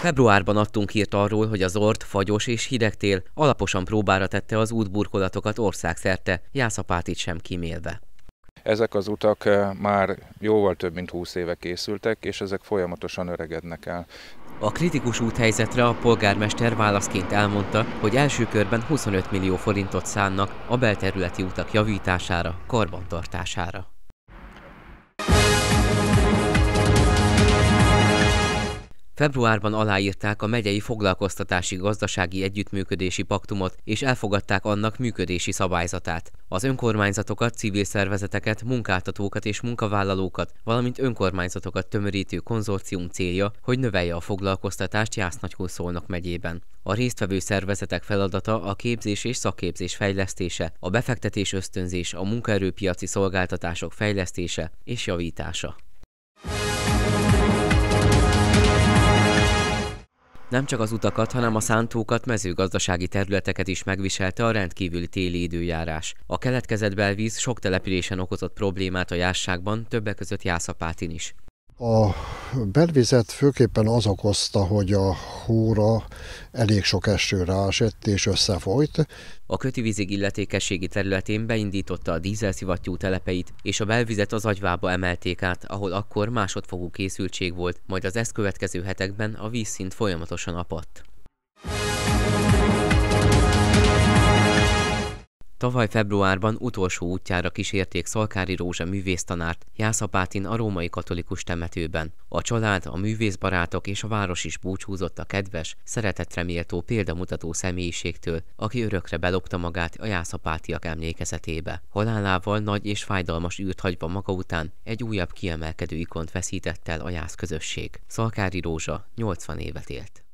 Februárban adtunk hírt arról, hogy a zord, fagyos és hideg tél alaposan próbára tette az útburkolatokat országszerte, Jászapátit sem kímélve. Ezek az utak már jóval több mint 20 éve készültek, és ezek folyamatosan öregednek el. A kritikus úthelyzetre a polgármester válaszként elmondta, hogy első körben 25 millió forintot szánnak a belterületi utak javítására, karbantartására. Februárban aláírták a megyei foglalkoztatási gazdasági együttműködési paktumot, és elfogadták annak működési szabályzatát. Az önkormányzatokat, civil szervezeteket, munkáltatókat és munkavállalókat, valamint önkormányzatokat tömörítő konzorcium célja, hogy növelje a foglalkoztatást Jász-Nagykun-Szolnok megyében. A résztvevő szervezetek feladata a képzés és szakképzés fejlesztése, a befektetés ösztönzés, a munkaerőpiaci szolgáltatások fejlesztése és javítása. Nem csak az utakat, hanem a szántókat, mezőgazdasági területeket is megviselte a rendkívüli téli időjárás. A keletkezett belvíz sok településen okozott problémát a jásságban, többek között Jászapátin is. A belvizet főképpen az okozta, hogy a hóra elég sok eső ráesett és összefolyt. A Kötivízig illetékességi területén beindította a dízelszivattyú telepeit, és a belvizet az Agyvába emelték át, ahol akkor másodfokú készültség volt, majd az ezt következő hetekben a vízszint folyamatosan apadt. Tavaly februárban utolsó útjára kísérték Szalkári Rózsa művésztanárt Jászapátin a római katolikus temetőben. A család, a művészbarátok és a város is búcsúzott a kedves, szeretetre méltó példamutató személyiségtől, aki örökre belopta magát a jászapátiak emlékezetébe. Halálával nagy és fájdalmas űrt hagyva maga után egy újabb kiemelkedő ikont veszített el a jász közösség. Szalkári Rózsa 80 évet élt.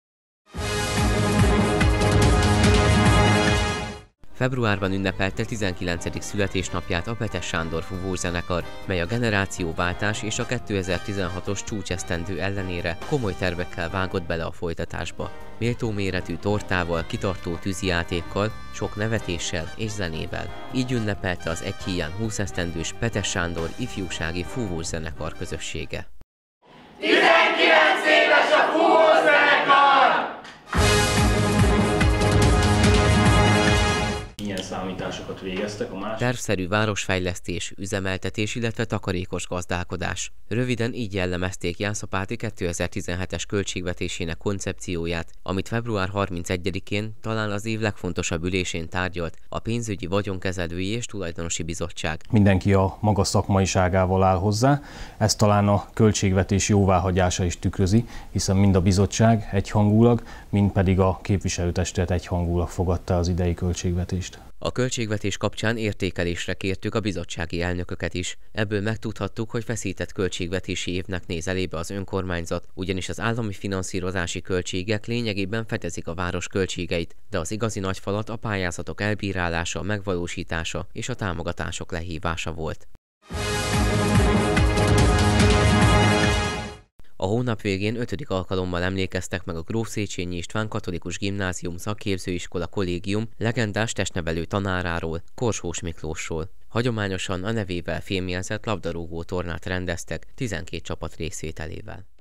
Februárban ünnepelte 19. születésnapját a Petes Sándor fúvós zenekar, mely a generációváltás és a 2016-os csúcsesztendő ellenére komoly tervekkel vágott bele a folytatásba. Méltó méretű tortával, kitartó tűzijátékkal, sok nevetéssel és zenével. Így ünnepelte az egy híján 20 esztendős Petes Sándor ifjúsági fúvós zenekar közössége. 19 éves a fúvós zenekar! Milyen számításokat végeztek a másik? Tervszerű városfejlesztés, üzemeltetés, illetve takarékos gazdálkodás. Röviden így jellemezték Jászapáti 2017-es költségvetésének koncepcióját, amit február 31-én talán az év legfontosabb ülésén tárgyalt a pénzügyi vagyonkezelői és tulajdonosi bizottság. Mindenki a maga szakmaiságával áll hozzá, ezt talán a költségvetés jóváhagyása is tükrözi, hiszen mind a bizottság egyhangulag, mind pedig a képviselőtestület egyhangulag fogadta az idei költségvetést. A költségvetés kapcsán értékelésre kértük a bizottsági elnököket is. Ebből megtudhattuk, hogy feszített költségvetési évnek néz elébe az önkormányzat, ugyanis az állami finanszírozási költségek lényegében fedezik a város költségeit, de az igazi nagyfalat a pályázatok elbírálása, megvalósítása és a támogatások lehívása volt. A hónap végén 5. alkalommal emlékeztek meg a Gróf Széchenyi István Katolikus Gimnázium Szakképzőiskola Kollégium legendás testnevelő tanáráról, Korsós Miklósról. Hagyományosan a nevével fémjelzett labdarúgó tornát rendeztek 12 csapat részvételével.